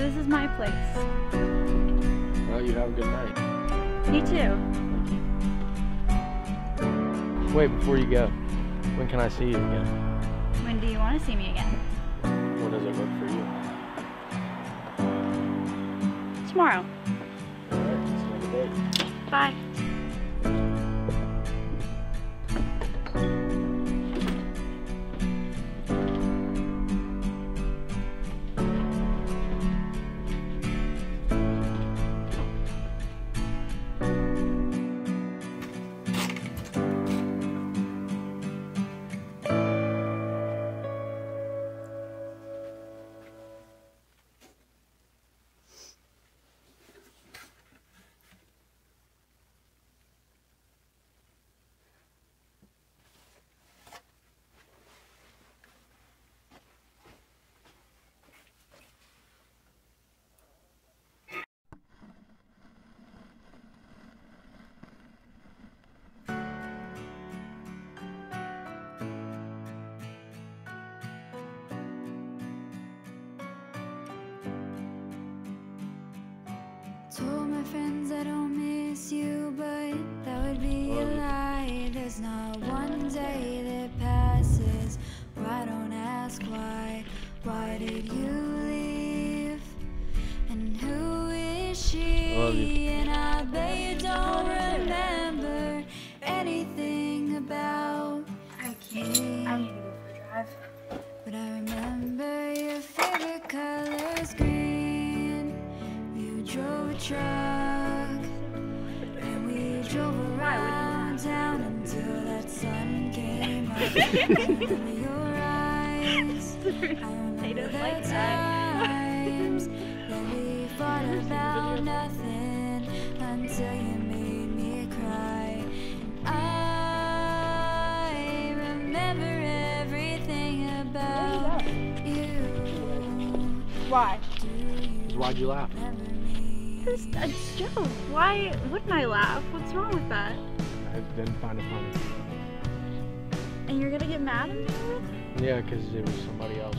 this is my place. Well, you have a good night. You too. Wait, before you go, when can I see you again? When do you want to see me again? When does it work for you? Tomorrow. Alright, see you on the date. Bye. Told my friends I don't miss you, but that would be a lie. There's not one day that passes where I don't ask why. Why did you leave? And who is she? I love you. And I bet you don't remember anything about I can't. I need to go for a drive. but I remember your favorite color's green. You drove a truck, and we drove around town until that sun came up. I remember your eyes. I remember the times that we fought about nothing until you made me cry. And I remember everything about you. Why? Why'd you laugh? It's a joke. Why wouldn't I laugh? What's wrong with that? I didn't find it funny. And you're gonna get mad at me over it? Yeah, because it was somebody else.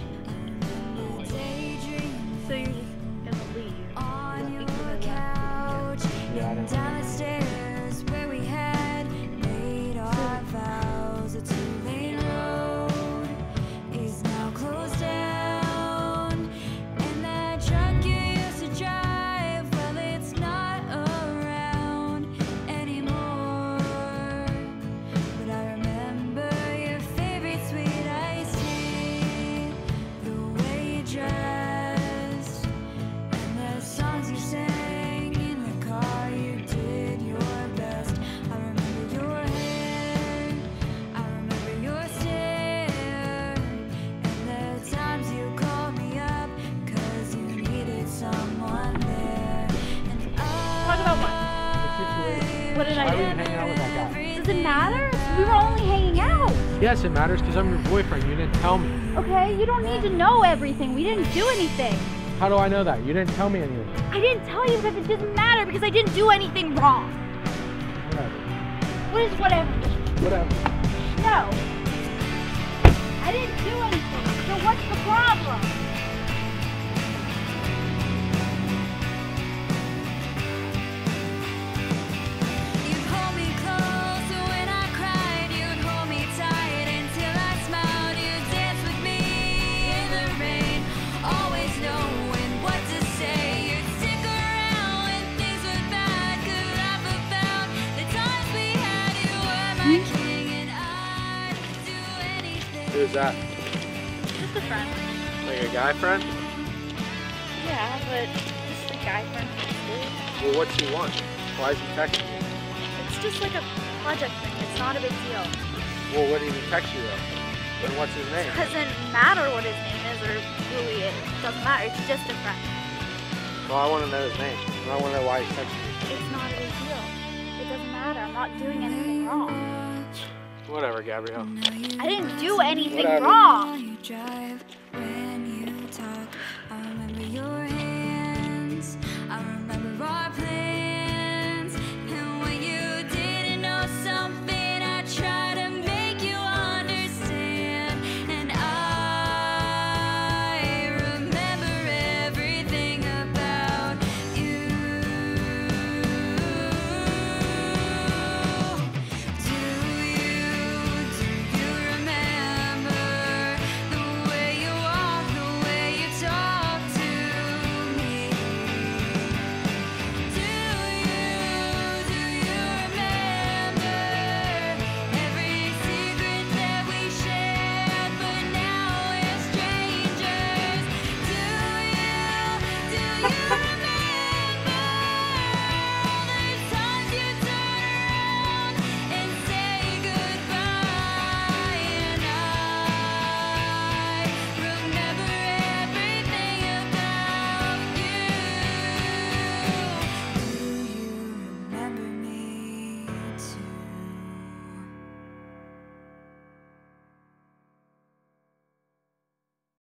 So you're just gonna leave? On your Because I couch, Yeah, I didn't. down the stairs where we had made our vows. A two-lane road is now closed down, and that truck you used to drive, well, it's not around anymore. But I remember your favorite sweet iced tea, the way you dressed, and the songs you sang in the car. You did your best. I remember your hair, I remember your stare, and the times you called me up 'cause you needed someone there. And Talk about what? What did I Why were you do? hanging out with that guy? Does it matter? We were only hanging out. Yes, it matters because I'm your boyfriend. You didn't tell me. Okay, you don't need to know everything. We didn't do anything. How do I know that? You didn't tell me anything. I didn't tell you because it doesn't matter because I didn't do anything wrong. Whatever. What is whatever? Whatever. No. I didn't do anything. So what's the problem? you'd hold me close when I cried. You'd hold me tight until I smiled. You'd dance with me in the rain, always knowing what to say. You'd stick around when things were bad. Could laugh about the times we had. You were my king, and I'd do anything. Who's that? Just a friend. Like a guy friend? Yeah, but just a guy friend from school. Well, what's he want? Why is he texting you? It's just like a project thing. It's not a big deal. Well, what did he text you though? And what's his name? It doesn't matter what his name is or who he is. It doesn't matter. It's just a friend. Well, I want to know his name. And I want to know why he's texting you. It's not a big deal. It doesn't matter. I'm not doing anything wrong. Whatever, Gabrielle. I didn't do anything Whatever. wrong.